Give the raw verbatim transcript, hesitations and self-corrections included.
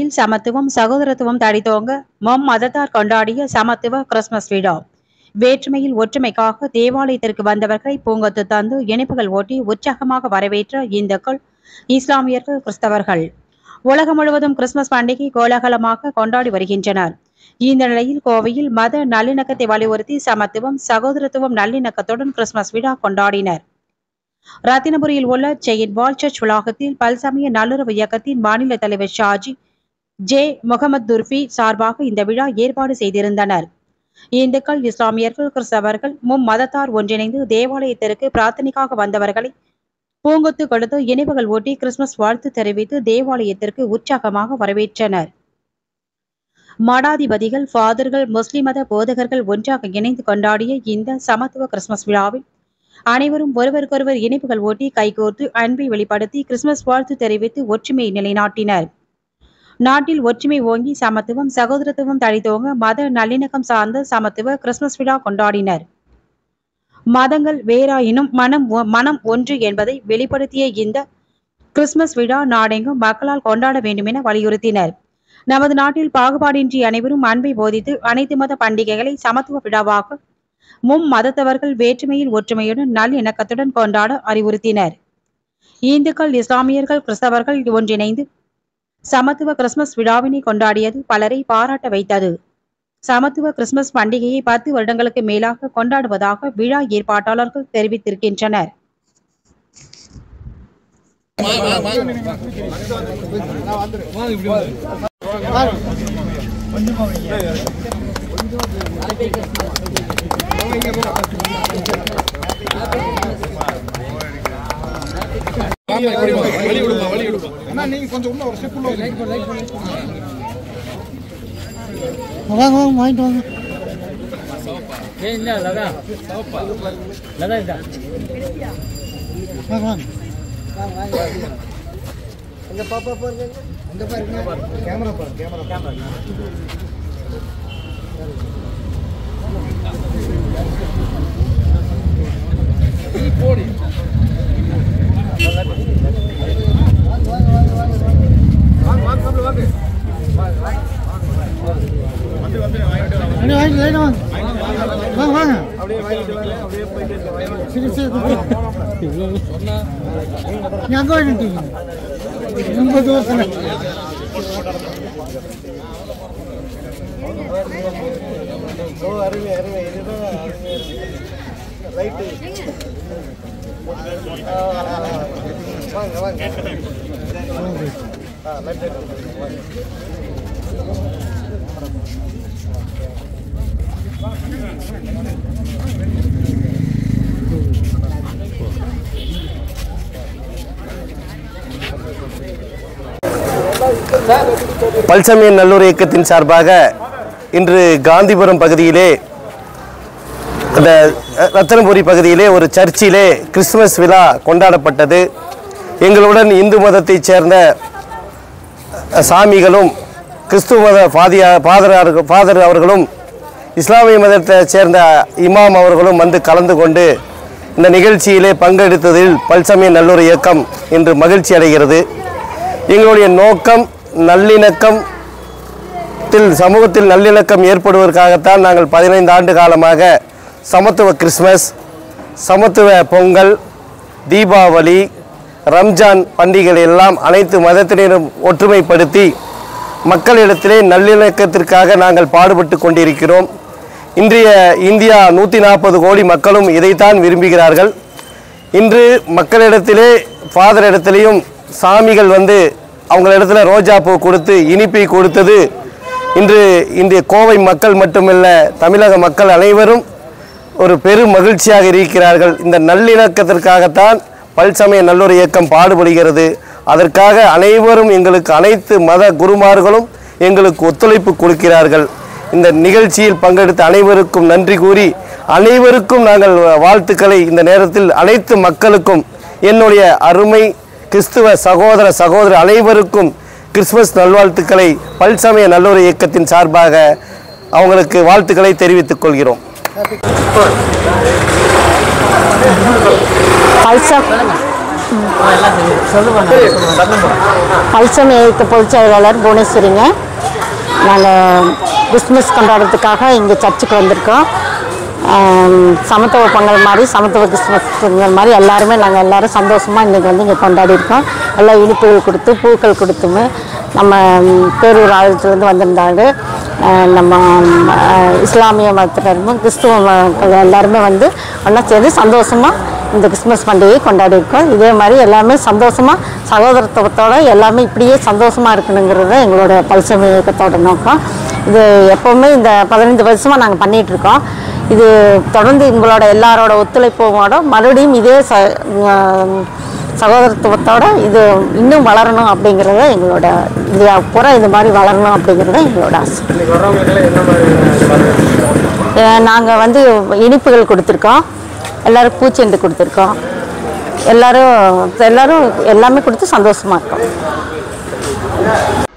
பள்ளிகளில் சமத்துவம் சகோதரத்துவம் தழைத்தோங்க மொம் மதத்தார் கொண்டாடிய சமத்துவ கிறிஸ்துமஸ் விழா. வேற்றுமையில் ஒற்றுமைக்காக தேவாலயத்திற்கு வந்தவர்களை பூங்கொத்து தந்து இனிப்புகள் ஓட்டி உற்சாகமாக வரவேற்ற இந்துக்கள், இஸ்லாமியர்கள், கிறிஸ்தவர்கள் உலகம் முழுவதும் கிறிஸ்துமஸ் பண்டிகை கோலாகலமாக கொண்டாடி வருகின்றனர். இந்த நிலையில் கோவையில் மத நல்லிணக்கத்தை வலியுறுத்தி சமத்துவம் சகோதரத்துவம் நல்லிணக்கத்துடன் கிறிஸ்துமஸ் விழா கொண்டாடினர். ரத்தினபுரியில் உள்ள செயின்ட் பால் சர்ச் வளாகத்தில் பல்சமய நல்லுறவு இயக்கத்தின் மாநில தலைவர் ஷாஜி ஜே முகமது துர்பி சார்பாக இந்த விழா ஏற்பாடு செய்திருந்தனர். இந்துக்கள், இஸ்லாமியர்கள், கிறிஸ்தவர்கள் மும்மதத்தார் ஒன்றிணைந்து தேவாலயத்திற்கு பிரார்த்தனைக்காக வந்தவர்களை பூங்கொத்து கொடுத்து இனிப்புகள் ஊட்டி கிறிஸ்துமஸ் வாழ்த்து தெரிவித்து தேவாலயத்திற்கு உற்சாகமாக வரவேற்றனர். மடாதிபதிகள், ஃபாதர்கள், முஸ்லிம் மத போதகர்கள் ஒன்றாக இணைந்து கொண்டாடிய இந்த சமத்துவ கிறிஸ்துமஸ் விழாவில் அனைவரும் ஒருவருக்கொருவர் இனிப்புகள் ஊட்டி கைகோர்த்து அன்பை வெளிப்படுத்தி கிறிஸ்துமஸ் வாழ்த்து தெரிவித்து ஒற்றுமையை நிலைநாட்டினர். நாட்டில் ஒற்றுமை ஓங்கி சமத்துவம் சகோதரத்துவம் தழைத்தோங்க மத நல்லிணக்கம் சார்ந்த சமத்துவ கிறிஸ்துமஸ் விழா கொண்டாடினர். மதங்கள் வேறாயினும் மனம் மனம் ஒன்று என்பதை வெளிப்படுத்திய இந்த கிறிஸ்துமஸ் விழா நாடெங்கும் மக்களால் கொண்டாட வேண்டும் என வலியுறுத்தினர். நமது நாட்டில் பாகுபாடின்றி அனைவரும் அன்பை போதித்து அனைத்து மத பண்டிகைகளை சமத்துவ விழாவாக மும் மதத்தவர்கள் வேற்றுமையில் ஒற்றுமையுடன் நல்லிணக்கத்துடன் கொண்டாட அறிவுறுத்தினர். இந்துக்கள், இஸ்லாமியர்கள், கிறிஸ்தவர்கள் ஒன்றிணைந்து சமத்துவ கிறிஸ்துமஸ் விழாவினை கொண்டாடியது பலரை பாராட்ட வைத்தது. சமத்துவ கிறிஸ்துமஸ் பண்டிகையை பத்து வருடங்களுக்கு மேலாக கொண்டாடுவதாக விழா ஏற்பாட்டாளர்கள் தெரிவித்திருக்கின்றனர். வாங்கிட்டு வாங்க. அந்த பாப்பா பாருங்க, அந்த பாருங்க, கேமரா பாருங்க, கேமரா கேமரா போடி. வாங்க வாங்க வாங்க வாங்க வந்து வந்து வாங்கிட்டு வாங்க வாங்க வாங்க வாங்க அப்படியே வாங்கிட்டு வாங்க அப்படியே போயிட்டு சரி சரி சொன்னா நீங்க அங்க வந்துட்டீங்க ரொம்ப தூரத்துல ஓ அருமை அருமை இதுதான் அருமை ரைட் வாங்க வாங்க ஆ ரைட் பல்சமய நல்லூர் இயக்கத்தின் சார்பாக இன்று காந்திபுரம் பகுதியிலே அந்த ரத்தனபுரி பகுதியிலே ஒரு சர்ச்சிலே கிறிஸ்துமஸ் விழா கொண்டாடப்பட்டது. எங்களுடன் இந்து மதத்தைச் சேர்ந்த சாமிகளும் கிறிஸ்துவ மத பாதியா ஃபாதர் ஃபாதர் அவர்களும் இஸ்லாமிய மதத்தைச் சேர்ந்த இமாம் அவர்களும் வந்து கலந்து கொண்டு இந்த நிகழ்ச்சியிலே பங்கெடுத்ததில் பல்சமய நல்லூர் இயக்கம் இன்று மகிழ்ச்சி அடைகிறது. எங்களுடைய நோக்கம் நல்லிணக்கம், சமூகத்தில் நல்லிணக்கம் ஏற்படுவதற்காகத்தான் நாங்கள் பதினைந்து ஆண்டு காலமாக சமத்துவ கிறிஸ்துமஸ், சமத்துவ பொங்கல், தீபாவளி, ரம்ஜான் பண்டிகைகள் எல்லாம் அனைத்து மதத்தினரும் ஒற்றுமைப்படுத்தி மக்களிடத்திலே நல்லிணக்கத்திற்காக நாங்கள் பாடுபட்டு கொண்டிருக்கிறோம். இன்றைய இந்தியா நூற்றி நாற்பது கோடி மக்களும் இதைத்தான் விரும்புகிறார்கள். இன்று மக்களிடத்திலே ஃபாதர் இடத்திலையும் சாமிகள் வந்து அவங்களிடத்துல ரோஜா பூ கொடுத்து இனிப்பை கொடுத்தது இன்று இன்றைய கோவை மக்கள் மட்டுமல்ல தமிழக மக்கள் அனைவரும் ஒரு பெரும் மகிழ்ச்சியாக இருக்கிறார்கள். இந்த நல்லிணக்கத்திற்காகத்தான் பல்சமய நல்லூர் இயக்கம் பாடுபடுகிறது. அதற்காக அனைவரும் எங்களுக்கு அனைத்து மத குருமார்களும் எங்களுக்கு ஒத்துழைப்பு கொடுக்கிறார்கள். இந்த நிகழ்ச்சியில் பங்கெடுத்த அனைவருக்கும் நன்றி கூறி அனைவருக்கும் நாங்கள் வாழ்த்துக்களை இந்த நேரத்தில் அனைத்து மக்களுக்கும் என்னுடைய அருமை கிறிஸ்துவ சகோதர சகோதர அனைவருக்கும் கிறிஸ்துமஸ் நல்வாழ்த்துக்களை பல்சமய நல்லூர் இயக்கத்தின் சார்பாக அவங்களுக்கு வாழ்த்துக்களை தெரிவித்துக் கொள்கிறோம். பல்சம் ஏத்த பொதுச் செயலாளர் புவனேஸ்வரிங்க. நாங்கள் கிறிஸ்துமஸ் கொண்டாடுறதுக்காக இங்கே சர்ச்சுக்கு வந்திருக்கோம். சமத்துவ பொங்கல் மாதிரி சமத்துவ கிறிஸ்துமஸ் பொங்கல் மாதிரி எல்லாருமே நாங்கள் எல்லோரும் சந்தோஷமாக இன்றைக்கி வந்து இங்கே கொண்டாடியிருக்கோம். எல்லாம் இனிப்புகள் கொடுத்து பூக்கள் கொடுத்துமே நம்ம பேரூர் ஆலயத்துலேருந்து வந்திருந்தாங்க. நம்ம இஸ்லாமிய மதத்தினரும் கிறிஸ்துவ மக்கள் எல்லாருமே வந்து ஒன்றா சேர்ந்து சந்தோஷமாக இந்த கிறிஸ்துமஸ் பண்டிகையை கொண்டாடியிருக்கோம். இதே மாதிரி எல்லாமே சந்தோஷமாக சகோதரத்துவத்தோடு எல்லாமே இப்படியே சந்தோஷமாக இருக்கணுங்கிறது எங்களோட பல்சம் இயக்கத்தோட நோக்கம். இது எப்போவுமே இந்த பதினைந்து வருஷமாக நாங்கள் பண்ணிகிட்ருக்கோம். இது தொடர்ந்து எங்களோட எல்லாரோட ஒத்துழைப்போட மறுபடியும் இதே ச சகோதரத்துவத்தோட இது இன்னும் வளரணும் அப்படிங்கிறத எங்களோட இந்தியா பூரா இது மாதிரி வளரணும் அப்படிங்கிறத எங்களோட ஆசை. நாங்கள் வந்து இனிப்புகள் கொடுத்துருக்கோம், எல்லோரும் பூச்செண்டு கொடுத்துருக்கோம், எல்லோரும் எல்லோரும் எல்லாமே கொடுத்து சந்தோஷமாக இருக்கோம்.